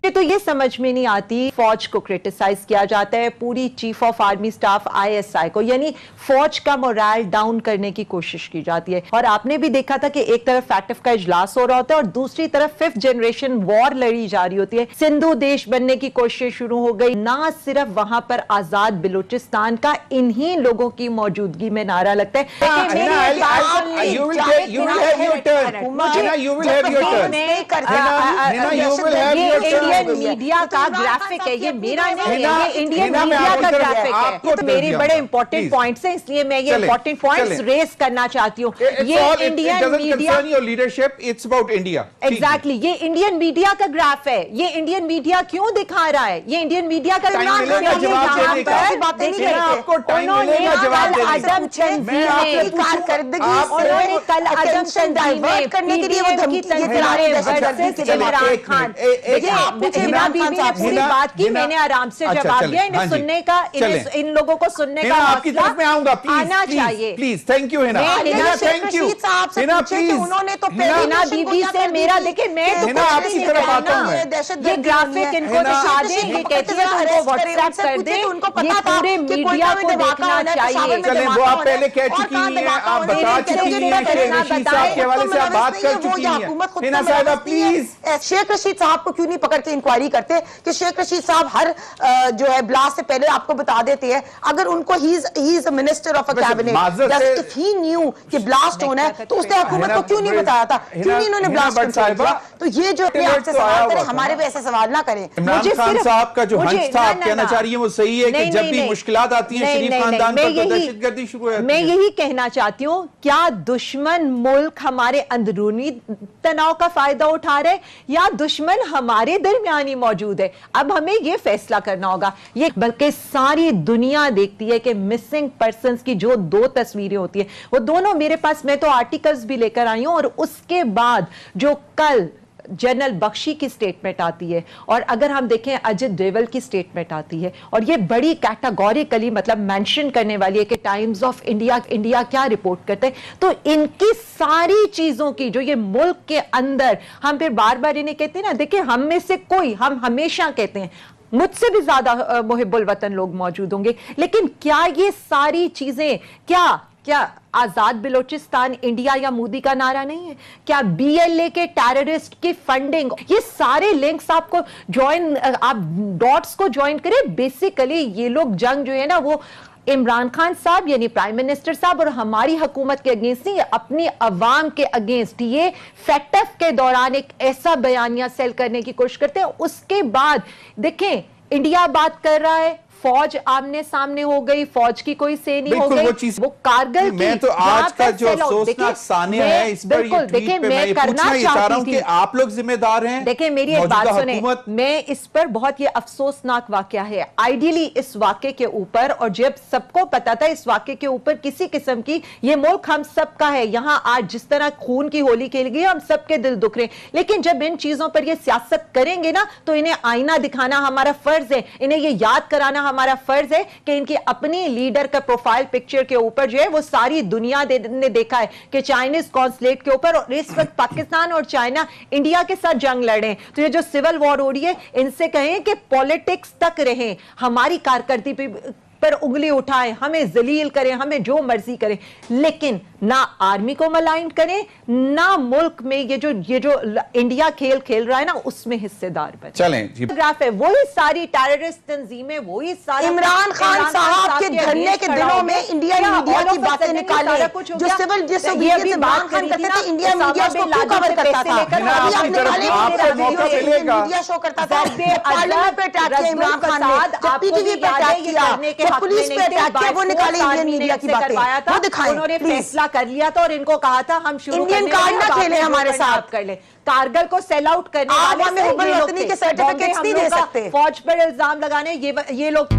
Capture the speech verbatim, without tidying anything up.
तो ये समझ में नहीं आती, फौज को क्रिटिसाइज किया जाता है, पूरी chief of army staff ISI को, यानी फौज का मोरल डाउन करने की कोशिश की जाती है। और आपने भी देखा था कि एक तरफ फैक्टिफ का इजलास हो रहा होता है और दूसरी तरफ फिफ्थ जनरेशन वॉर लड़ी जा रही होती है। सिंधु देश बनने की कोशिश शुरू हो गई। ना सिर्फ वहां पर आजाद बलूचिस्तान का इन्हीं लोगों की मौजूदगी में नारा लगता है। इंडियन मीडिया का ग्राफिक है, ये मेरा नहीं है, ये इंडियन मीडिया का ग्राफिक है। तो मेरे बड़े इंपॉर्टेंट पॉइंट्स हैं, इसलिए मैं ये इंपॉर्टेंट पॉइंट्स रेस करना चाहती हूँ। ये Indian media leadership, it's about India. Exactly, ये इंडियन मीडिया का ग्राफ है। ये इंडियन मीडिया क्यों दिखा रहा है? ये इंडियन मीडिया का ग्राफ है। कल आजम चंदी में करने के लिए वो धमकी इमरान खान, पूरी बात की, मैंने आराम से जवाब दिया। इन्हें सुनने का, इन लोगों को सुनने का आपकी तरफ में आऊंगा, आना चाहिए। Please, thank you Hina, thank you Hina, please. उन्होंने तो हिना बीबी से मेरा, देखिए मैं तो आपकी तरफ आता हूं। ये ग्राफिक इनको दिखा दें, ये कहती है उनको व्हाट्सएप कर दें, ये पूरे मीडिया को देखना चाहिए। चलें, वो आप पहले कह चुकी हैं, आप बता चुकी हैं, शेख रशीद साहब के हवाले से आप बात कर चुकी हैं। हिना साहिबा प्लीज, शेख रशीद साहब को क्यों नहीं पकड़ के इंक्वायरी करते कि शेख रशीद साहब हर जो है ब्लास्ट से पहले आपको बता देते हैं, अगर उनको he is a minister of a cabinet, just if he knew कि ब्लास्ट होना है तो उसने हुकूमत को क्यों नहीं बताया था, क्यों नहीं इन्होंने ब्लास्ट किया? तो ये जो अपने आपसे सवाल करें, हमारे पे ऐसा सवाल ना करें। इमरान खान साहब का जो हंस था, आप कहना चाह रही हैं वो सही है कि जब भी मुश्किलात आती हैं शरीफ खानदान पर तो दहशतगर्दी शुरू हो जाती है। मैं यही कहना चाहती हूँ, क्या दुश्मन मुल्क हमारे अंदरूनी तनाव का फायदा उठा रहे या दुश्मन हमारे दरमियान ही मौजूद है? अब हमें यह फैसला करना होगा। ये बल्कि सारी दुनिया देखती है कि मिसिंग पर्संस की जो दो तस्वीरें होती है वो दोनों मेरे पास, मैं तो आर्टिकल्स भी लेकर आई हूं, और उसके बाद जो कल जनरल बख्शी की स्टेटमेंट आती है और अगर हम देखें अजित डोवल की स्टेटमेंट आती है, और ये बड़ी कैटेगोरिकली मतलब मेंशन करने वाली है कि टाइम्स ऑफ इंडिया इंडिया क्या रिपोर्ट करते हैं, तो इनकी सारी चीजों की जो ये मुल्क के अंदर, हम फिर बार बार इन्हें कहते हैं ना, देखिए हम में से कोई, हम हमेशा कहते हैं मुझसे भी ज्यादा मुहिब्बुल वतन लोग मौजूद होंगे, लेकिन क्या ये सारी चीजें, क्या क्या आजाद बलोचिस्तान इंडिया या मोदी का नारा नहीं है? क्या बीएलए के टेररिस्ट की फंडिंग, ये सारे लिंक्स आपको ज्वाइन, आप डॉट्स को ज्वाइन करें, बेसिकली ये लोग जंग जो है ना वो इमरान खान साहब यानी प्राइम मिनिस्टर साहब और हमारी हुकूमत के अगेंस्ट नहीं, अपनी अवाम के अगेंस्ट ये फैक्टिफ के दौरान एक ऐसा बयानिया सेल करने की कोशिश करते हैं। उसके बाद देखें, इंडिया बात कर रहा है, फौज आमने सामने हो गई, फौज की कोई से नहीं हो गई, वो, वो कारगिल मैं तो आज का जो अफसोसनाक सानिया है इस पर ये देखिए मैं करना चाहती थी कि आप लोग जिम्मेदार हैं। देखिए मेरी एक बात सुने, मैं इस पर बहुत ये अफसोसनाक वाकया है। आइडियली इस वाकये के ऊपर, और जब सबको पता था इस वाकये के ऊपर किसी किस्म की, ये मुल्क हम सबका है, यहाँ आज जिस तरह खून की होली खेली गई हम सबके दिल दुख रहे, लेकिन जब इन चीजों पर ये सियासत करेंगे ना तो इन्हें आईना दिखाना हमारा फर्ज है, इन्हें ये याद कराना हमारा फर्ज है कि इनकी अपनी लीडर का प्रोफाइल पिक्चर के ऊपर जो है वो सारी दुनिया दे, ने देखा है कि चाइनीज कॉन्सुलेट के ऊपर, और इस वक्त पाकिस्तान और चाइना इंडिया के साथ जंग लड़े, तो ये जो सिविल वॉर हो रही है इनसे कहें कि पॉलिटिक्स तक रहे, हमारी कारकर्दगी पर उंगली उठाएं, हमें जलील करें, हमें जो मर्जी करें, लेकिन ना आर्मी को मलाइन करें, ना मुल्क में ये जो ये जो इंडिया खेल खेल रहा है ना उसमें हिस्सेदार बने। चलें, ग्राफ है वही सारी टेररिस्ट तंजीमें, वही सारी इमरान खान साहब के धरने के दिनों में इंडियन मीडिया की बातें निकाले, जो सिविल डिसोबीडियंस से इमरान खान करते थे, इंडिया मीडिया उसको क्यों कवर करता था? अभी आप निकाले मीडिया शो करता था, पार्लियामेंट पे अटैक किया इमरान खान ने, पीटीवी पे अटैक किया, पुलिस पे अटैक किया, वो निकाले इंडियन मीडिया की बातें, वो दिखाएं। उन्होंने फैसला कर लिया था और इनको कहा था हम शुरू इंडियन कार्ड ना खेले हमारे साथ, कर ले, कारगिल को सेल आउट करने वाले के सर्टिफिकेट्स नहीं दे सकते, फौज पर इल्जाम लगाने ये ये लोग